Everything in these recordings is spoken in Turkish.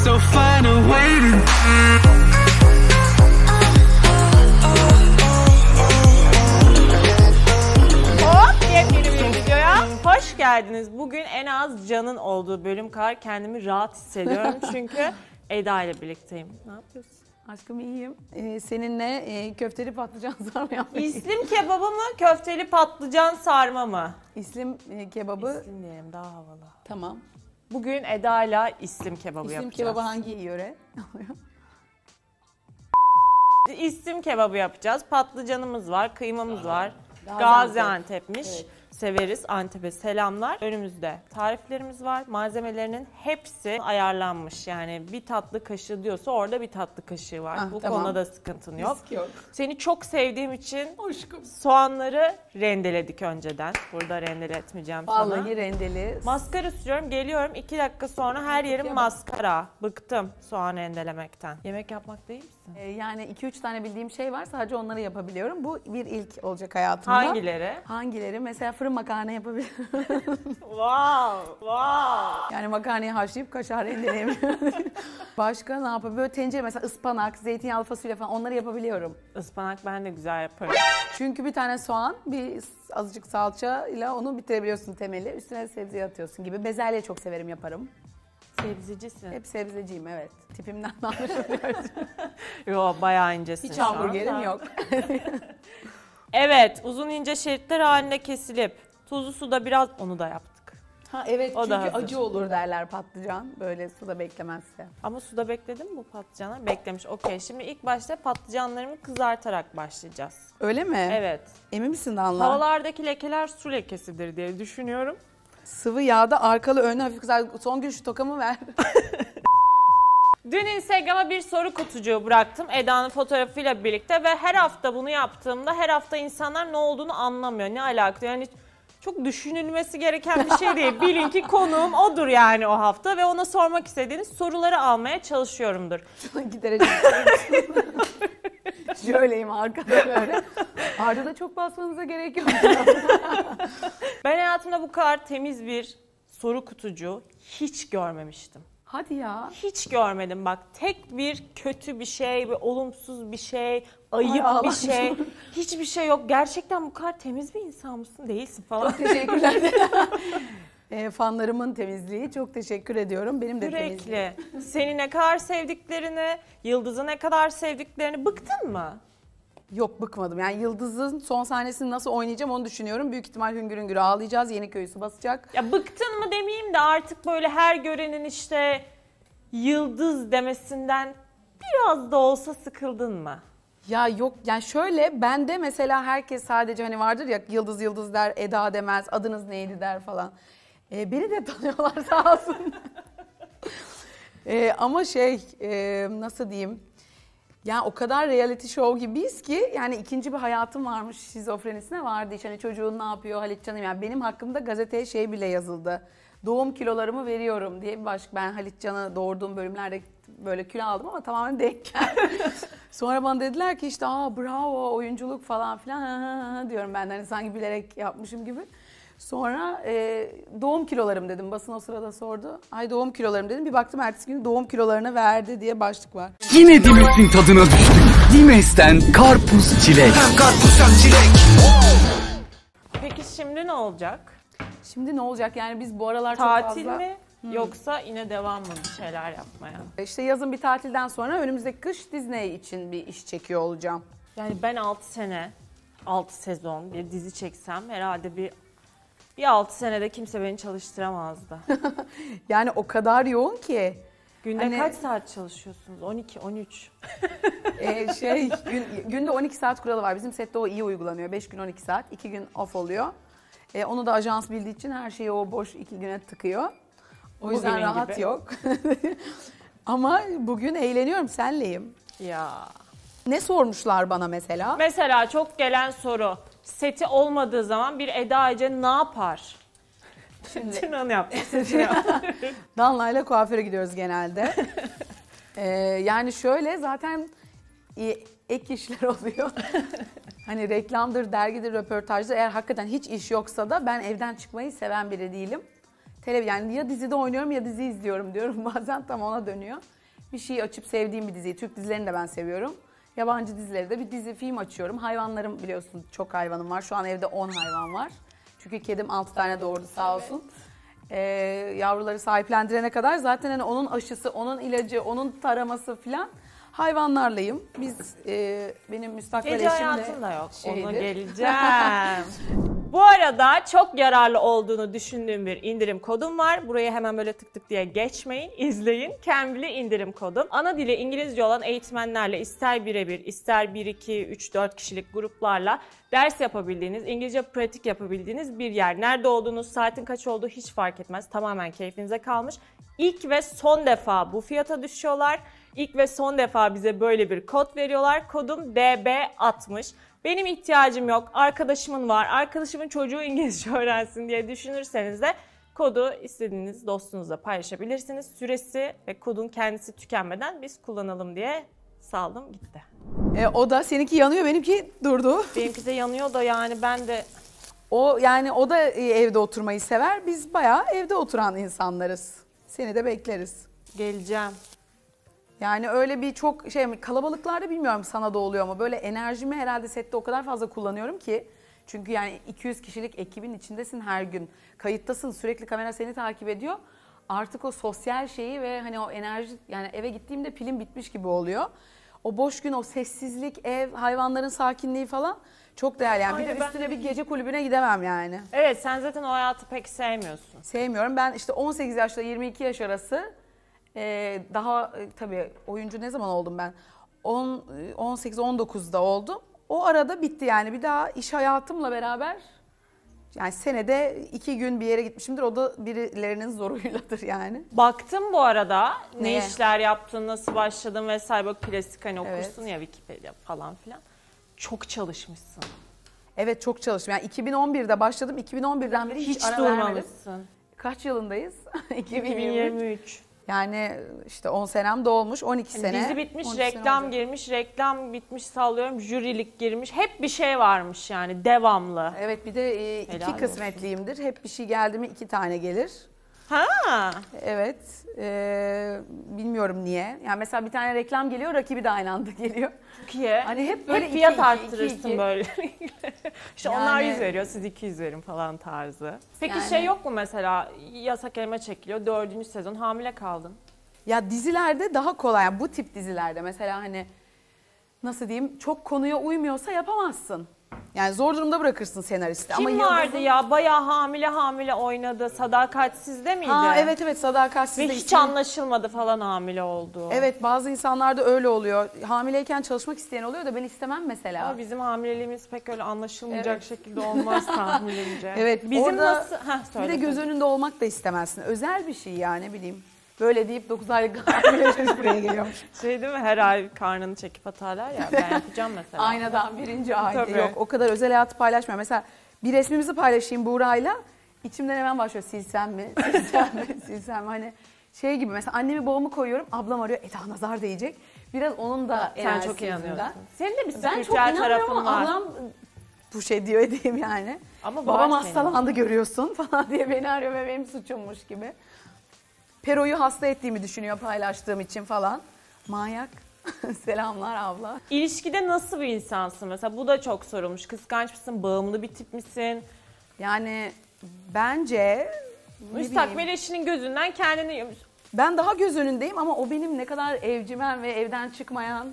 so find a way to. Hoş geldiniz. Bugün en az Can'ın olduğu bölüm kadar kendimi rahat hissediyorum. Çünkü Eda ile birlikteyim. Ne yapıyorsun? Aşkım iyiyim. Seninle köfteli patlıcan sarma yapmak İslim kebabı mı, köfteli patlıcan sarma mı? İslim kebabı. İslim diyelim, daha havalı. Tamam. Bugün Eda ile İslim kebabı İslim yapacağız. kebabı hangi yöre? İslim kebabı yapacağız. Patlıcanımız var, kıymamız var. Gaziantep. Gaziantep'miş. Evet. Severiz. Antep'e selamlar. Önümüzde tariflerimiz var. Malzemelerinin hepsi ayarlanmış. Yani bir tatlı kaşığı diyorsa orada bir tatlı kaşığı var. Bu tamam. konuda da sıkıntın yok. Risk yok. Seni çok sevdiğim için Aşkım. soğanları rendeledik önceden. Burada rendele etmeyeceğim sana. Vallahi rendeli. Maskara sürüyorum. Geliyorum 2 dakika sonra her yerim maskara. Bıktım soğan rendelemekten. Yemek yapmak değil misin? Yani 2-3 tane bildiğim şey var. Sadece onları yapabiliyorum. Bu bir ilk olacak hayatımda. Hangileri? Hangileri? Mesela fırın makarna yapabilirim. Wow! Yani makarnayı haşlayıp kaşar rendeleyemiyorum. Başka ne yapabilirim? Böyle tencere mesela ıspanak, zeytinyağlı fasulye falan onları yapabiliyorum. Ispanak ben de güzel yaparım. Çünkü bir tane soğan, bir azıcık salça ile onu bitirebiliyorsun temeli. Üstüne sebzeyi atıyorsun gibi. Bezelye çok severim, yaparım. Sebzecisin. Hep sebzeciyim, evet. Tipimden de anlaşılıyor. Yo, bayağı incesin Hiç şu an. hamburgerim yok. Evet, uzun ince şeritler halinde kesilip tuzlu suda biraz onu da yaptık. Ha evet, O da çünkü hazır. acı olur derler patlıcan. Böyle suda beklemezse. Ama suda bekledin mi bu patlıcanlar? Beklemiş. Okey. Şimdi ilk başta patlıcanlarımı kızartarak başlayacağız. Öyle mi? Evet. Emin misin Danla? Havalardaki lekeler su lekesidir diye düşünüyorum. Sıvı yağda arkalı önlü hafif kızar. Son gün şu tokamı ver. Dün Instagram'a bir soru kutucuğu bıraktım Eda'nın fotoğrafıyla birlikte ve her hafta bunu yaptığımda her hafta insanlar ne olduğunu anlamıyor. Ne alaka? Yani çok düşünülmesi gereken bir şey değil. Bilin ki konuğum odur yani o hafta ve ona sormak istediğiniz soruları almaya çalışıyorumdur. Giderek. Şöyleyim arkada böyle. Arda'da çok basmanıza gerek yok. Ben hayatımda bu kadar temiz bir soru kutucuğu hiç görmemiştim. Hadi ya. Hiç görmedim bak. Tek bir kötü bir şey, bir olumsuz bir şey, ayıp Ay, bir şey. Hiçbir şey yok. Gerçekten bu kadar temiz bir insan mısın? Değilsin falan. Çok teşekkürler. Fanlarımın temizliği. Çok teşekkür ediyorum. Benim de temizliğim. Sürekli. Seni ne kadar sevdiklerini, Yıldız'ı ne kadar sevdiklerini bıktın mı? Yok, bıkmadım. Yani Yıldız'ın son sahnesini nasıl oynayacağım onu düşünüyorum. Büyük ihtimal hüngür hüngür ağlayacağız. Yeniköy'ü su basacak. Ya bıktın mı demeyeyim de artık böyle her görenin işte Yıldız demesinden biraz da olsa sıkıldın mı? Ya yok, yani şöyle, bende mesela herkes sadece hani vardır ya, Yıldız Yıldız der, Eda demez, adınız neydi der falan. Beni de tanıyorlar sağ olsun. Ama nasıl diyeyim? Yani o kadar reality show gibiyiz ki yani ikinci bir hayatım varmış şizofrenisine vardı. İşte hani çocuğun ne yapıyor Halit Can'ım, yani benim hakkımda gazeteye şey bile yazıldı. Doğum kilolarımı veriyorum diye bir başlık. Ben Halit Can'ı doğurduğum bölümlerde böyle kilo aldım ama tamamen denk geldi. Sonra bana dediler ki işte bravo oyunculuk falan filan diyorum ben de hani sanki bilerek yapmışım gibi. Sonra doğum kilolarım dedim. Basın o sırada sordu. Ay doğum kilolarım dedim. Bir baktım ertesi gün doğum kilolarını verdi diye başlık var. Yine Dimes'in tadına düştük. Dimes'ten karpuz çilek. Hem karpuz hem çilek. Peki şimdi ne olacak? Şimdi ne olacak yani, biz bu aralar Tatil çok fazla... mi yoksa yine devam mı bir şeyler yapmaya? İşte yazın bir tatilden sonra önümüzdeki kış Disney için bir iş çekiyor olacağım. Yani ben 6 sezon bir dizi çeksem herhalde bir 6 senede kimse beni çalıştıramazdı. Yani o kadar yoğun ki. Günde Hani- kaç saat çalışıyorsunuz? 12, 13. Günde 12 saat kuralı var. Bizim sette o iyi uygulanıyor. 5 gün 12 saat, 2 gün off oluyor. Onu da ajans bildiği için her şeyi o boş 2 güne tıkıyor. O yüzden Bugünün rahat gibi. yok. Ama bugün eğleniyorum, senleyim. Ya. Ne sormuşlar bana mesela? Mesela çok gelen soru. Seti olmadığı zaman bir Eda Ece ne yapar? Şimdi onu yaptım. Danla'yla kuaföre gidiyoruz genelde. Yani şöyle zaten ek işler oluyor. Hani reklamdır, dergidir, röportajdır. Eğer hakikaten hiç iş yoksa da ben evden çıkmayı seven biri değilim. Yani ya dizide oynuyorum ya dizi izliyorum diyorum. Bazen tam ona dönüyor. Bir şeyi açıp sevdiğim bir diziyi, Türk dizilerini de ben seviyorum. Yabancı dizileri de bir dizi, film açıyorum. Hayvanlarım biliyorsun çok hayvanım var. Şu an evde 10 hayvan var. Çünkü kedim 6 tane doğurdu sağ olsun. Yavruları sahiplendirene kadar zaten hani onun aşısı, onun ilacı, onun taraması falan hayvanlarlayım. Benim müstakbel Gece eşim de hayatın da yok. Ona şeydir. geleceğim. Bu arada çok yararlı olduğunu düşündüğüm bir indirim kodum var. Buraya hemen böyle tık tık diye geçmeyin. İzleyin. Cambly indirim kodum. Ana dili İngilizce olan eğitmenlerle ister birebir, ister 1, 2, 3, 4 kişilik gruplarla ders yapabildiğiniz, İngilizce pratik yapabildiğiniz bir yer. Nerede olduğunuz, saatin kaç olduğu hiç fark etmez. Tamamen keyfinize kalmış. İlk ve son defa bu fiyata düşüyorlar. İlk ve son defa bize böyle bir kod veriyorlar. Kodum DB60. Benim ihtiyacım yok, arkadaşımın var, arkadaşımın çocuğu İngilizce öğrensin diye düşünürseniz de kodu istediğiniz dostunuzla paylaşabilirsiniz. Süresi ve kodun kendisi tükenmeden biz kullanalım diye saldım gitti. O da seninki yanıyor, benimki durdu. Benimki de yanıyor da yani ben de... O da evde oturmayı sever. Biz bayağı evde oturan insanlarız. Seni de bekleriz. Geleceğim. Yani öyle bir çok kalabalıklarda bilmiyorum sana da oluyor ama böyle enerjimi herhalde sette o kadar fazla kullanıyorum ki. Çünkü yani 200 kişilik ekibin içindesin her gün. Kayıttasın, sürekli kamera seni takip ediyor. Artık o sosyal şeyi ve hani o enerji, yani eve gittiğimde pilim bitmiş gibi oluyor. O boş gün, o sessizlik, ev, hayvanların sakinliği falan çok değerli. Yani bir de üstüne bir gece kulübüne gidemem yani. Evet, sen zaten o hayatı pek sevmiyorsun. Sevmiyorum. Ben işte 18 yaşla 22 yaş arası daha tabii oyuncu ne zaman oldum ben? 18-19'da oldum. O arada bitti yani. Bir daha iş hayatımla beraber yani senede 2 gün bir yere gitmişimdir. O da birilerinin zoruyladır yani. Baktım bu arada Neye? ne işler yaptın, nasıl başladın vesaire, bak klasik hani Evet. okursun ya Wikipedia falan filan. Çok çalışmışsın. Evet, çok çalıştım. Yani 2011'de başladım. 2011'den beri hiç ara vermedim. durmamışsın. Kaç yılındayız? 2023. Yani işte 10 senem dolmuş, 12 sene. Dizi bitmiş, 12 sene reklam olacak. girmiş, reklam bitmiş sallıyorum, jürilik girmiş. Hep bir şey varmış yani devamlı. Evet, bir de Helal iki olsun. kısmetliyimdir. Hep bir şey geldi mi 2 tane gelir. Ha. Evet, bilmiyorum niye. Yani mesela bir tane reklam geliyor, rakibi de aynı anda geliyor. Çok iyi. Hani hep böyle fiyat iki, arttırırsın iki. böyle. İşte Yani- onlar 100 veriyor, siz 200 verin falan tarzı. Peki Yani- şey yok mu mesela, Yasak Elma çekiliyor, 4. sezon hamile kaldın. Ya dizilerde daha kolay. Yani bu tip dizilerde mesela hani nasıl diyeyim, çok konuya uymuyorsa yapamazsın. Yani zor durumda bırakırsın senaristi. Kim Ama vardı Yıldız'ın- ya, bayağı hamile oynadı, Sadakatsiz'de miydi? Ha, evet, Sadakatsiz Ve de hiç ismi- anlaşılmadı falan hamile olduğu. Evet, bazı insanlarda öyle oluyor. Hamileyken çalışmak isteyen oluyor da ben istemem mesela. Ama bizim hamileliğimiz pek öyle anlaşılmayacak şekilde olmaz tahminimce. Evet, Bizim orada nasıl... bir de göz önünde olmak da istemezsin. Özel bir şey yani, ne bileyim. Böyle deyip 9 aylık hamile buraya geliyormuş. Şey değil mi, her ay karnını çekip atarlar ya, ben yapacağım mesela. Aynadan birinci ay. Tabii. Yok, o kadar özel hayatı paylaşmıyorum. Mesela bir resmimizi paylaşayım Buğra'yla. İçimden hemen başlıyor, silsem mi? Silsem mi? Hani şey gibi, mesela annemi babamı koyuyorum. Ablam arıyor. Eda nazar değecek. Biraz onun da Sen enerjisi çok inanıyorsun. yüzünden. Senin de bir Ben çok spiritüel inanmıyorum tarafın ama var. ablam push ediyor edeyim yani. Ama Babam var senin. hastalandı görüyorsun falan diye beni arıyor ve benim suçummuş gibi. Pero'yu hasta ettiğimi düşünüyor paylaştığım için falan. Manyak. Selamlar abla. İlişkide nasıl bir insansın mesela? Bu da çok sorulmuş. Kıskanç mısın? Bağımlı bir tip misin? Yani bence ne Müstakbel bileyim, eşinin gözünden kendini... ben daha göz önündeyim ama o benim ne kadar evcimen ve evden çıkmayan,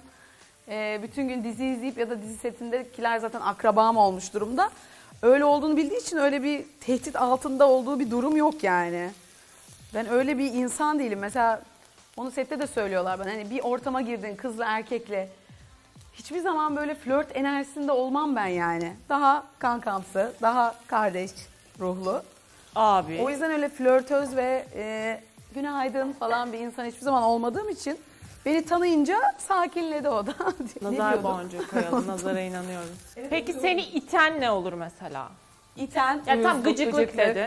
bütün gün dizi izleyip ya da dizi setindekiler zaten akrabam olmuş durumda. Öyle olduğunu bildiği için öyle bir tehdit altında olduğu bir durum yok yani. Ben öyle bir insan değilim. Mesela onu sette de söylüyorlar bana. Hani bir ortama girdin kızla erkekle. Hiçbir zaman böyle flört enerjisinde olmam ben yani. Daha kankamsı, daha kardeş ruhlu. Abi. O yüzden öyle flörtöz ve günaydın falan bir insan hiçbir zaman olmadığım için beni tanıyınca sakinledi o da. Ne Nazar diyordum? boncuğu koyalım. Nazara inanıyoruz. Peki seni iten ne olur mesela? İten, Ya tam uyuzluk, gıcıklık dedi.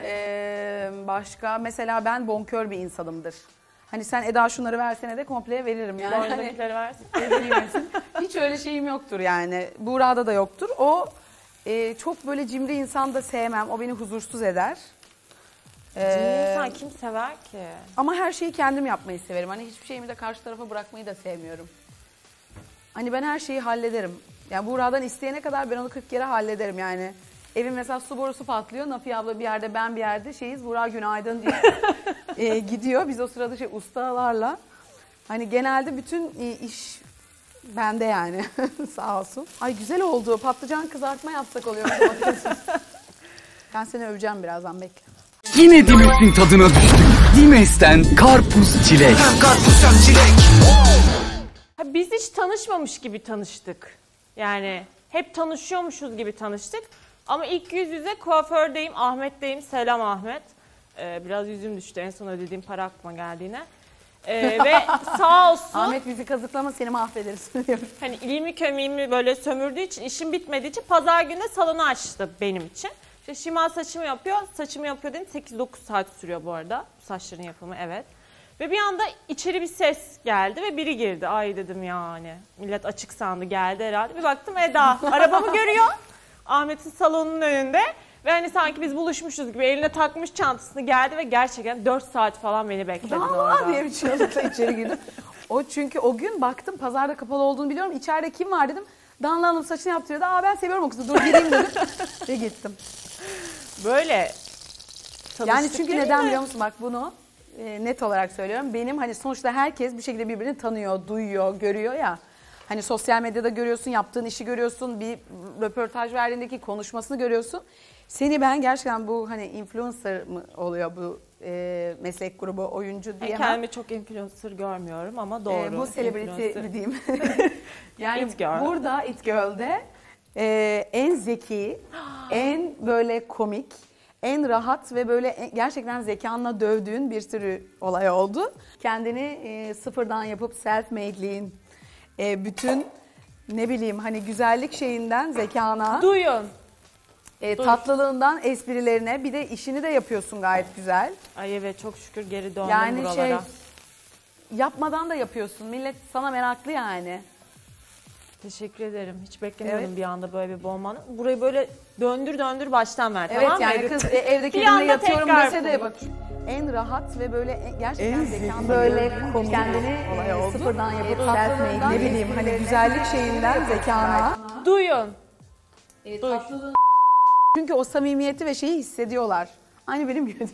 Başka mesela ben bonkör bir insanımdır. Hani sen Eda şunları versene de komple veririm yani. Hani, Boynundakileri versin. hiç öyle şeyim yoktur yani. Buğra'da da yoktur. O çok böyle cimri insan da sevmem. O beni huzursuz eder. Cimri insan kim sever ki? Ama her şeyi kendim yapmayı severim. Hani hiçbir şeyimi de karşı tarafa bırakmayı da sevmiyorum. Hani ben her şeyi hallederim. Yani Buğra'dan isteyene kadar ben onu 40 kere hallederim yani. Evin mesela su borusu patlıyor. Nafiye abla bir yerde, ben bir yerde şeyiz. Buğra günaydın diye gidiyor. Biz o sırada ustalarla. Hani genelde bütün iş bende yani. Sağ olsun. Ay güzel oldu. Patlıcan kızartma yapsak oluyor. Ben seni öveceğim birazdan, bekle. Yine Dimes'in tadına düştük. Dimes'ten karpuz çilek. Biz hiç tanışmamış gibi tanıştık. Yani hep tanışıyormuşuz gibi tanıştık. Ama ilk yüz yüze kuafördeyim, Ahmet'teyim. Selam Ahmet. Biraz yüzüm düştü en son ödediğim para aklıma geldiğine. Ve sağ olsun. Ahmet bizi kazıklama, seni mahvederiz. Hani ilmi kömiğimi böyle sömürdüğü için, işim bitmediği için pazar günü salonu açtı benim için. İşte Şimal saçımı yapıyor. Saçımı yapıyor dedim. 8-9 saat sürüyor bu arada. Saçların yapımı, evet. Ve bir anda içeri bir ses geldi ve biri girdi. Ay dedim yani. Millet açık sandı, geldi herhalde. Bir baktım Eda. Arabamı görüyor. Ahmet'in salonunun önünde. Ve hani sanki biz buluşmuşuz gibi eline takmış çantasını, geldi ve gerçekten 4 saat falan beni bekledi orada. diye bir çığlıkla içeri girdim. O çünkü o gün baktım pazarda kapalı olduğunu biliyorum. İçeride kim var dedim. Danla Hanım saçını yaptırıyordu. Ben seviyorum o kızı, dur gireyim dedim. Ve gittim. Böyle Yani çünkü neden biliyor musun? Bak bunu net olarak söylüyorum. Benim hani sonuçta herkes bir şekilde birbirini tanıyor, duyuyor, görüyor ya. Hani sosyal medyada görüyorsun, yaptığın işi görüyorsun, bir röportaj verdiğindeki konuşmasını görüyorsun. Seni ben gerçekten bu hani influencer mı oluyor bu meslek grubu, oyuncu diyemem. Kendimi çok influencer görmüyorum ama doğru. Bu celebrity mi diyeyim. Yani It Girl. burada It Girl'de en zeki, en böyle komik, en rahat ve böyle gerçekten zekanla dövdüğün bir sürü olay oldu. Kendini sıfırdan yapıp self-made'liğin, bütün ne bileyim hani güzellik şeyinden zekana, Duyun. tatlılığından esprilerine, bir de işini de yapıyorsun gayet güzel. Ay evet, çok şükür geri döndüm Yani buralara. Yapmadan da yapıyorsun. Millet sana meraklı yani. Teşekkür ederim. Hiç beklemiyordum Evet. bir anda böyle bir bombanı. Burayı böyle döndür baştan ver, Evet tamam mı? yani kız evde Bir kendimle anda yatıyorum tekrar dese de bunu. bak. En rahat ve böyle gerçekten zekanla böyle dövdüğün kendini sıfırdan yapıp self-made, ne bileyim hani güzellik şeyinden zekana. Duyun. Duy. Çünkü o samimiyeti ve şeyi hissediyorlar. Aynı benim gibi.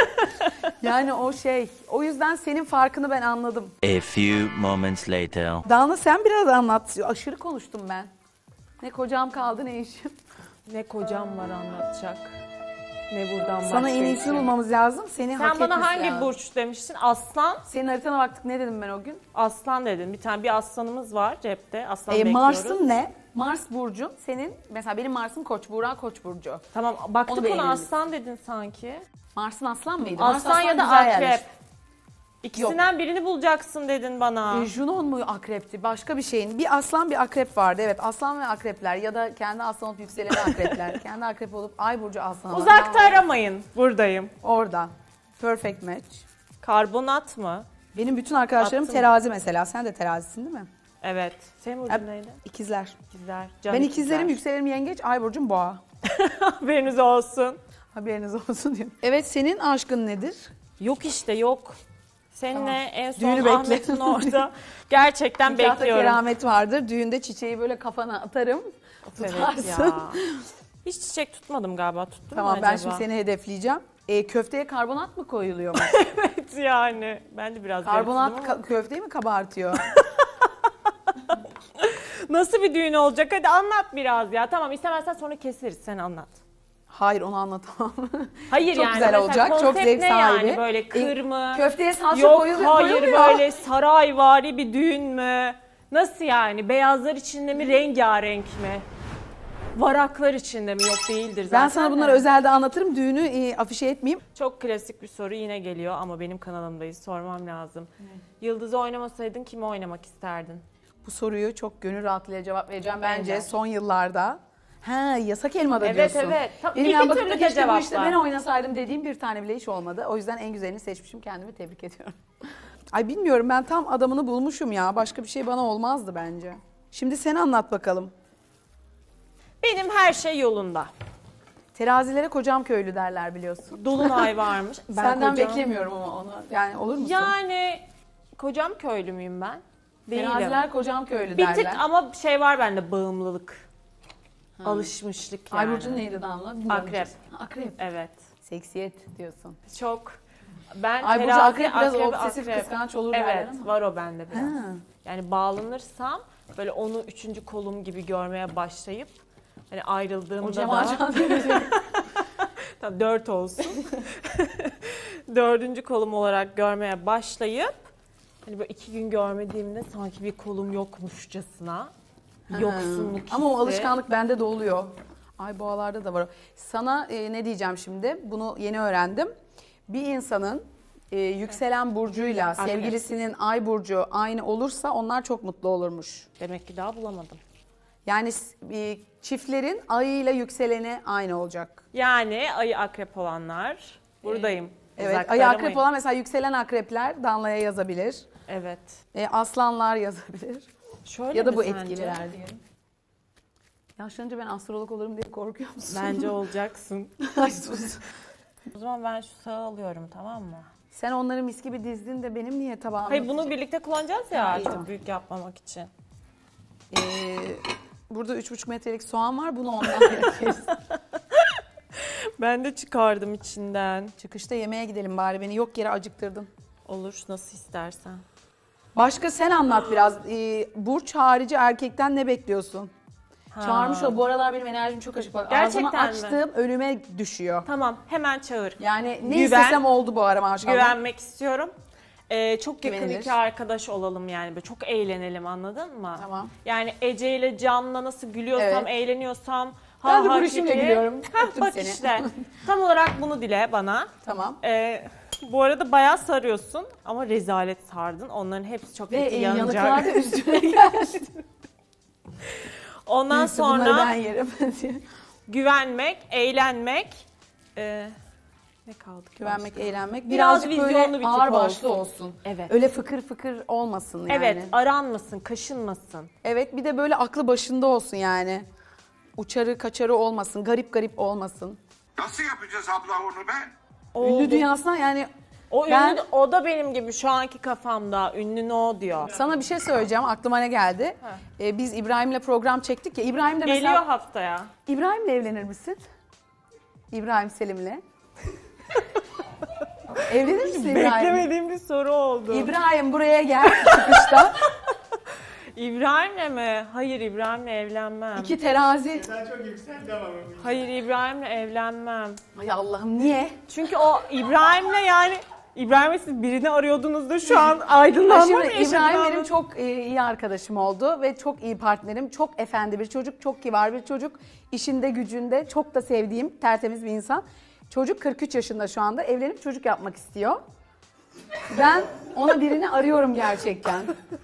Yani o şey. O yüzden senin farkını ben anladım. A few moments later. Dana sen biraz anlat. Aşırı konuştum ben. Ne kocam kaldı ne işim. Ne kocam var anlatacak. Ne buradan Sana en iyisini bulmamız lazım. Seni hak Sen bana etmesi hangi lazım. burç demiştin? Aslan. Senin haritana baktık, ne dedim ben o gün? Aslan dedin. Bir tane bir aslanımız var cepte. Aslan bekliyoruz. Mars'ın ne? Mars burcun senin. Mesela benim Mars'ım Koç, Buğra Koç burcu. Tamam, Onu baktık beğeniriz. ona aslan dedin sanki. Mars'ın aslan mıydı? Aslan Mars ya da güzel akrep. yerleşti. İkisinden birini bulacaksın dedin bana. Junon mu akrepti? Başka bir şeyin. Bir aslan bir akrep vardı. Evet, aslan ve akrepler ya da kendi aslan olup yükselen akrepler. Kendi akrep olup ay burcu aslan. Uzakta aramayın. Buradayım. Orada. Perfect match. Karbonat mı? Benim bütün arkadaşlarım Attım. terazi mesela. Sen de terazisin değil mi? Evet. Senin burcun neydi? İkizler. İkizler. Ben ikizlerim, yükselenim yengeç, ay burcum boğa. Haberiniz olsun. Haberiniz olsun diyorum. Evet, senin aşkın nedir? Yok işte yok. Seninle en son Düğünü bekle. Ahmet'in orada gerçekten Nikahta bekliyorum. keramet vardır. Düğünde çiçeği böyle kafana atarım. Evet Tutarsın. ya. Hiç çiçek tutmadım galiba. Tuttum Tamam, mu ben acaba? şimdi seni hedefleyeceğim. Köfteye karbonat mı koyuluyor mu? Evet yani. Ben de biraz Karbonat garipsizim ama. köfteyi mi kabartıyor? Nasıl bir düğün olacak? Hadi anlat biraz ya. Tamam, istemezsen sonra keseriz. Sen anlat. Hayır, onu anlatamam. Hayır Çok yani. güzel mesela olacak, çok konsept zevk ne sahibi. yani? Böyle kır mı? Köfteye salça Yok koyuluyor. hayır, koyuluyor. böyle sarayvari bir düğün mü? Nasıl yani? Beyazlar içinde mi? Rengarenk mi? Varaklar içinde mi? Yok değildir zaten. Ben sana bunları de. özelde anlatırım. Düğünü afişe etmeyeyim. Çok klasik bir soru yine geliyor ama benim kanalımdayız. Sormam lazım. Yıldız'ı oynamasaydın kimi oynamak isterdin? Bu soruyu çok gönül rahatlığıyla cevap vereceğim bence Bence. son yıllarda. Yasak elmada Evet, diyorsun. evet. Benim İki yani türlü bakıp da de keşke bu işte cevaplar. ben oynasaydım dediğim bir tane bile hiç olmadı. O yüzden en güzelini seçmişim. Kendimi tebrik ediyorum. Ay bilmiyorum, ben tam adamını bulmuşum ya. Başka bir şey bana olmazdı bence. Şimdi sen anlat bakalım. Benim her şey yolunda. Terazilere kocam köylü derler biliyorsun. Dolunay varmış. Senden beklemiyorum ama onu. Yani olur musun? Yani kocam köylü müyüm ben? Değilim. Teraziler kocam köylü Bir derler. tık ama şey var bende, bağımlılık. Alışmışlık yani. Ay burcun neydi Damla? Bilmiyorum. Akrep. Akrep. Evet. Seksiyet diyorsun. Çok. Ben Ay burcu terazi, akrep biraz akrep, obsesif akrep. kıskanç olur derler Evet, ama. var o bende biraz. Ha. Yani bağlanırsam böyle onu üçüncü kolum gibi görmeye başlayıp hani ayrıldığımda O Cemal da Can diyecek. tamam 4 olsun. Dördüncü kolum olarak görmeye başlayıp hani böyle 2 gün görmediğimde sanki bir kolum yokmuşçasına yoksunluk hissi. Ama o alışkanlık bende de oluyor. Ay boğalarda da var o. Sana ne diyeceğim şimdi? Bunu yeni öğrendim. Bir insanın yükselen burcuyla sevgilisinin ay burcu aynı olursa onlar çok mutlu olurmuş. Demek ki daha bulamadım. Yani çiftlerin ayıyla yükseleni aynı olacak. Yani ayı akrep olanlar buradayım. Evet, Uzakta ayı akrep aramayın. olan mesela yükselen akrepler Danla'ya yazabilir. Evet. Aslanlar yazabilir. Şöyle Ya da mi bu sence? etkililer diyelim. Yaşlanınca ben astrolog olurum diye korkuyor musun? Bence olacaksın. Ay sus. O zaman ben şu sağı alıyorum, tamam mı? Sen onları mis gibi dizdin de benim niye tabağım? Hayır, bunu birlikte kullanacağız ya, İyi, çok tamam. büyük yapmamak için. Burada 3,5 metrelik soğan var. Bunu ondan yapacağız. Ben de çıkardım içinden. Çıkışta yemeğe gidelim bari. Beni yok yere acıktırdın. Olur, nasıl istersen. Başka sen anlat biraz. Burç harici erkekten ne bekliyorsun? Ha. Çağırmış o. Bu aralar benim enerjim çok açık. Bak, Gerçekten ağzımı mi? açtım önüme düşüyor. Tamam, hemen çağır. Yani ne Güven. istesem oldu bu ara maşallah. Güvenmek istiyorum. Çok yakın Güvenilir. iki arkadaş olalım yani. Böyle çok eğlenelim, anladın mı? Tamam. Yani Ece ile Can'la nasıl gülüyorsam, Evet. eğleniyorsam. Ben de ha, bu işimle kiki. gülüyorum. Hah, Öptüm bak seni. işte. Tam olarak bunu dile bana. Tamam. Bu arada bayağı sarıyorsun ama rezalet sardın. Onların hepsi çok Ve kötü yanacak. yanıklar da üstüne geldi. Ondan Neyse, bunları sonra ben yerim. güvenmek, eğlenmek. Ne kaldı? ki Güvenmek, başka? eğlenmek. Biraz Birazcık vizyonlu böyle bir tip ağır başlı olsun. olsun. Evet. Öyle fıkır fıkır olmasın yani. Evet, aranmasın, kaşınmasın. Evet, bir de böyle aklı başında olsun yani. Uçarı kaçarı olmasın, garip garip olmasın. Nasıl yapacağız abla onu be? Oldu. Ünlü dünyasına yani O Ben- ünlü, o da benim gibi şu anki kafamda ünlü no diyor. sana bir şey söyleyeceğim, aklıma ne geldi? Biz İbrahim'le program çektik ya. İbrahim de mesela... Geliyor haftaya. İbrahim'le evlenir misin? İbrahim Selim'le. Evlenir misin İbrahim? Beklemediğim bir soru oldu. İbrahim buraya gel çıkışta. İbrahim'le mi? Hayır, İbrahim'le evlenmem. 2 terazi. Hayır, İbrahim'le evlenmem. Ay Allah'ım niye? Çünkü o İbrahim'le yani İbrahim'le siz birini arıyordunuz da şu an Ya aydınlanma mı şimdi yaşadınız? İbrahim benim çok iyi arkadaşım oldu ve çok iyi partnerim. Çok efendi bir çocuk, çok kibar bir çocuk. İşinde gücünde çok da sevdiğim tertemiz bir insan. Çocuk 43 yaşında şu anda, evlenip çocuk yapmak istiyor. Ben ona birini arıyorum gerçekten.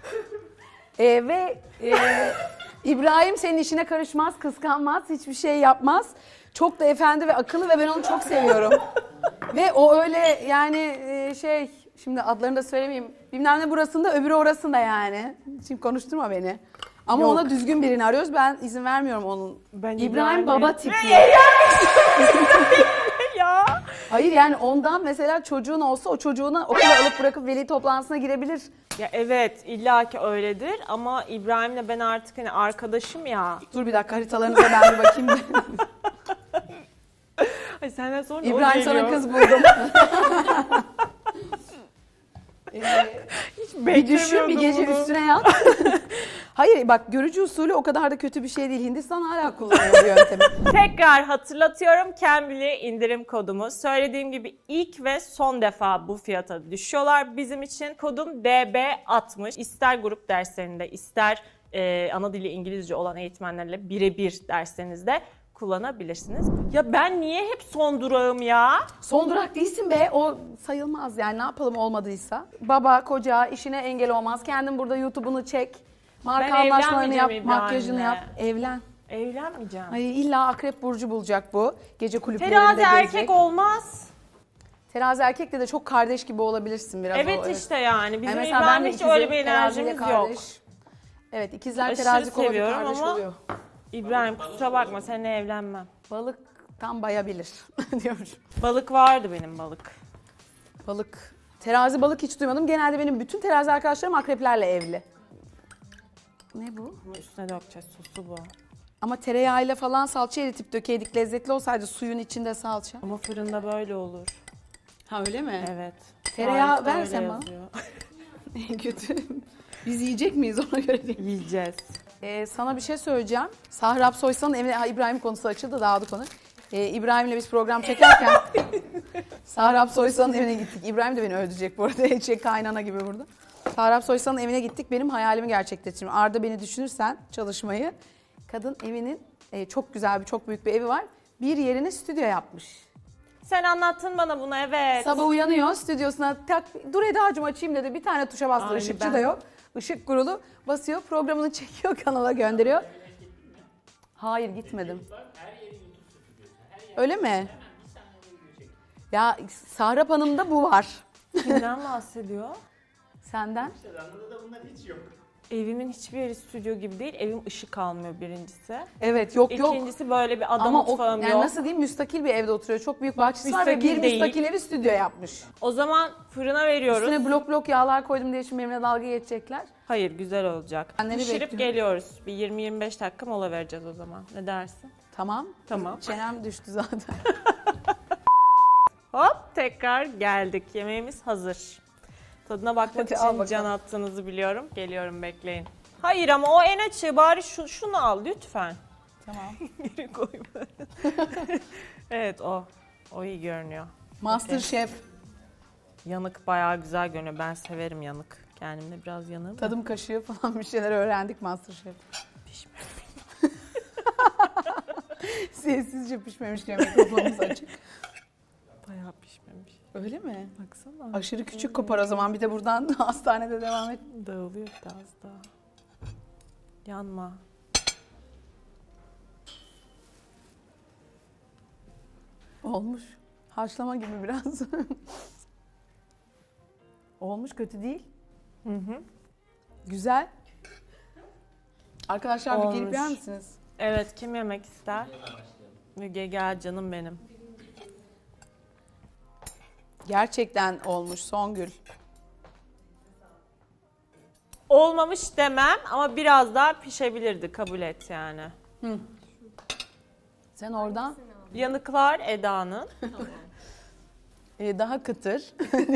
İbrahim senin işine karışmaz, kıskanmaz, hiçbir şey yapmaz. Çok da efendi ve akıllı ve ben onu çok seviyorum. Ve o öyle yani şimdi adlarını da söylemeyeyim. Bilmem ne burasında öbürü orasında yani. Şimdi konuşturma beni. Ama Yok. ona düzgün birini arıyoruz. Ben izin vermiyorum onun. Ben İbrahim İbrahim'e- baba tipi. Ya. Hayır yani ondan mesela çocuğun olsa o çocuğunu okula alıp bırakıp veli toplantısına girebilir. Ya evet, illaki öyledir ama İbrahim'le ben artık hani arkadaşım ya. Dur bir dakika haritalarınıza ben bir bakayım. Ay senden sonra o İbrahim geliyor. sana kız buldum. Bir düşün, bir gece Beklemiyordum bunu. üstüne yat. Hayır bak, görücü usulü o kadar da kötü bir şey değil. Hindistan hala kullanıyor bu yöntemi. Tekrar hatırlatıyorum, Cambly indirim kodumuz. Söylediğim gibi ilk ve son defa bu fiyata düşüyorlar bizim için. Kodum DB60. İster grup derslerinde, ister ana dili İngilizce olan eğitmenlerle birebir derslerinizde kullanabilirsiniz. Ya ben niye hep son durağım ya? Son durak değilsin be, o sayılmaz yani, ne yapalım olmadıysa. Baba, koca, işine engel olmaz. Kendin burada YouTube'unu çek. Marka Ben anlaşmalarını yap, evlenmeyeceğim makyajını İbrahim'le. yap, evlen. Evlenmeyeceğim. Ay illa akrep burcu bulacak bu. Gece kulüplerinde Terazi gezecek. erkek olmaz. Terazi erkekle de çok kardeş gibi olabilirsin biraz. Evet, işte yani. Bizim Yani mesela ben de İbrahim'le hiç öyle bir ikizim, teraziyle enerjimiz yok. kardeş. Evet, ikizler Aşırı terazi kova bir seviyorum kardeş ama- oluyor. İbrahim kusura bakma, seninle evlenmem. Balık tam bayabilir diyormuş. Balık vardı benim balık. Balık. Terazi balık hiç duymadım. Genelde benim bütün terazi arkadaşlarım akreplerle evli. Ne bu? Üstüne dökeceğiz sosu bu. Ama tereyağıyla falan salça eritip dökeydik. Lezzetli olsaydı suyun içinde salça. Ama fırında böyle olur. Ha öyle mi? Evet. Tereyağı Tarifte öyle versen bana. yazıyor. En kötü. Biz yiyecek miyiz ona göre değil. Yiyeceğiz. Sana bir şey söyleyeceğim. Sahrap Soysal'ın evine... İbrahim konusu açıldı, dağıldı konu. İbrahim'le biz program çekerken Sahrap Soysal'ın evine gittik. İbrahim de beni öldürecek bu arada. Kaynana gibi burada. Sahrap Soysal'ın evine gittik. Benim hayalimi gerçekleştirdim. Arda beni düşünürsen çalışmayı. Kadın evinin çok güzel çok büyük bir evi var. Bir yerine stüdyo yapmış. Sen anlattın bana bunu, evet. Sabah uyanıyor stüdyosuna dur Eda'cığım açayım dedi. Bir tane tuşa bastı, Aynı ışıkçı ben. da yok. Işık kurulu basıyor, programını çekiyor, kanala gönderiyor. Hayır gitmedim. Öyle mi? Ya Sahrap Hanım'da bu var. Kimden bahsediyor? Senden? Evimin hiçbir yeri stüdyo gibi değil. Evim ışık almıyor birincisi. Evet yok. İkincisi böyle bir ada Ama mutfağım yani yok. nasıl diyeyim, müstakil bir evde oturuyor. Çok büyük bahçesi var ve müstakil bir değil. müstakil evi stüdyo yapmış. O zaman fırına veriyoruz. Üstüne blok yağlar koydum diye şimdi benimle dalga geçecekler. Hayır, güzel olacak. Anneni Pişirip bekliyorum. geliyoruz. Bir 20-25 dakika mola vereceğiz o zaman. Ne dersin? Tamam. Tamam. Çenem düştü zaten. Hop, tekrar geldik. Yemeğimiz hazır. Tadına bakmak Hadi al için bakalım. can attığınızı biliyorum. Geliyorum, bekleyin. Hayır ama o en açığı, bari şunu al lütfen. Tamam. Geri koyma. Evet, o iyi görünüyor. Masterchef. Yanık bayağı güzel görünüyor. Ben severim yanık. Kendimde biraz yanığım. Tadım kaşığı falan bir şeyler öğrendik Masterchef. Pişmemiş. Sessizce pişmemiş yemek, kafamız açık. Bayağı pişmemiş. Öyle mi? Baksana. Aşırı küçük kopar o zaman. Bir de buradan hastanede devam et. Dağılıyor biraz daha. Yanma. Olmuş. Haşlama gibi biraz. Olmuş, kötü değil. Hı hı. Güzel. Arkadaşlar bir gelip Olmuş. yer misiniz? Evet, kim yemek ister? Müge gel canım benim. Gerçekten olmuş Songül. Olmamış demem ama biraz daha pişebilirdi, kabul et yani. Sen oradan Yanıklar Eda'nın. daha kıtır.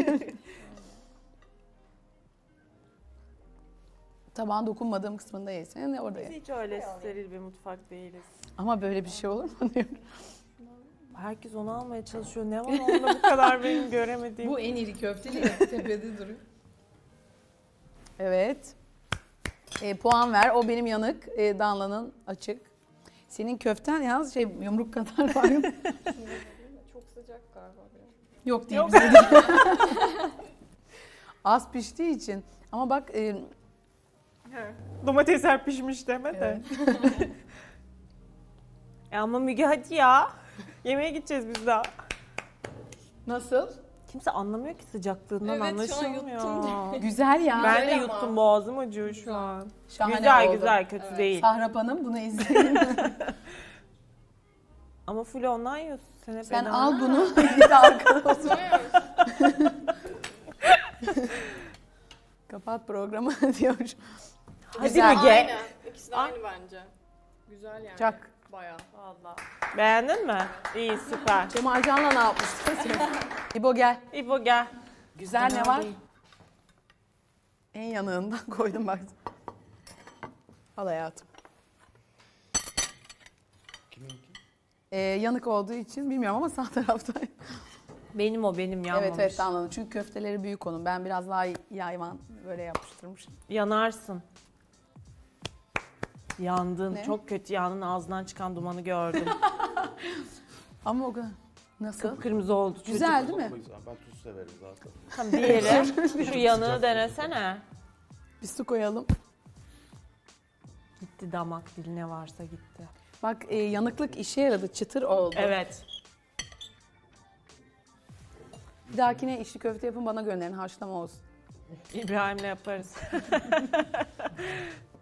Tabağın dokunmadığım kısmında yesen orada ye. Hiç öyle steril bir mutfak değiliz. Ama böyle bir şey olur mu diyorum. Herkes onu almaya çalışıyor. Ne var onda bu kadar benim göremediğim? Bu en iri köfteli ya, tepede duruyor. Evet. Puan ver. O benim yanık. Danla'nın açık. Senin köften yalnız yumruk kadar var. Çok sıcak galiba biraz. Yok değil. Bize değil. Az piştiği için. Ama bak Domatesler pişmiş deme de. Ama Müge hadi ya. Yemeğe gideceğiz biz daha. nasıl? Kimse anlamıyor ki sıcaklığından, Evet, şu an anlaşılmıyor. Güzel ya. Ben de Güzel yuttum, ama. boğazım acıyor şu an. Şahane Güzel oldu. güzel, kötü değil. Sahrap Hanım bunu izleyin. Ama full ondan yiyorsun. Sen hep Sen Eda'nın. al bunu. Bir de arkada otur. Kapat programı diyor. Hadi Güzel. Müge. Aynen. İkisi de aynı bence. Güzel yani. Çak. Bayağı. Vallahi. Beğendin mi? İyi, süper. Cemalcan'la ne yapmıştın? İbo gel. İbo gel. Güzel ne var? En yanığından koydum bak. Al hayatım. Yanık olduğu için bilmiyorum ama sağ tarafta. Benim o, benim yanmamış. Evet anladım. Çünkü köfteleri büyük onun. Ben biraz daha yayvan böyle yapıştırmışım. Yanarsın. Yandın. Ne? Çok kötü yandın. Ağzından çıkan dumanı gördüm. Ama o kadar. Nasıl? Kırmızı oldu çocuk. Güzel değil mi? Ben tuz severim zaten. Tamam, diğeri. Şu yanığı denesene. Bir su koyalım. Gitti damak, dil ne varsa gitti. Bak yanıklık işe yaradı. Çıtır oldu. Evet. Bir dahakine içli köfte yapın, bana gönderin, haşlama olsun. İbrahim'le yaparız.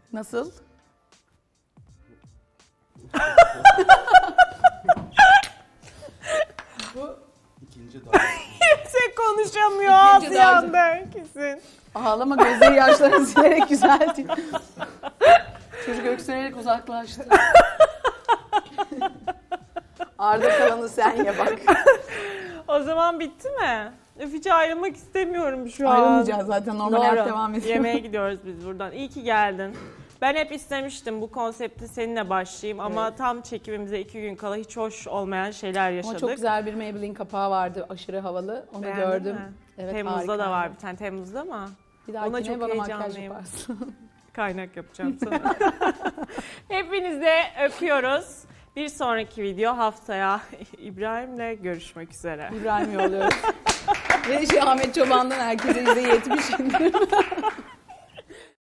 Nasıl? Bu İkinci daha. Kimse konuşamıyor ağzı yandı herkesin. ağlama, gözleri yaşlarını silerek güzeldi. Çocuk öksürerek uzaklaştı. Arda kalanı sen ye bak. O zaman bitti mi? Hiç ayrılmak istemiyorum şu an. Ayrılmayacağız zaten, normal hayat Doğru. devam ediyor. Yemeğe gidiyoruz biz buradan. İyi ki geldin. Ben hep istemiştim bu konsepti seninle başlayayım ama tam çekimimize 2 gün kala hiç hoş olmayan şeyler yaşadık. Ama çok güzel bir Maybelline kapağı vardı, aşırı havalı. Onu Beğendin gördüm. mi? Evet, Temmuz'da harika. da var bir tane, Temmuz'da mı? Bir Ona dahakine çok bana makyaj heyecanlıyım. yaparsın. Kaynak yapacağım sana. Hepinize öpüyoruz. Bir sonraki video haftaya İbrahim'le görüşmek üzere. İbrahim yolluyoruz. Ve Ahmet Çoban'dan herkese %70 indirim.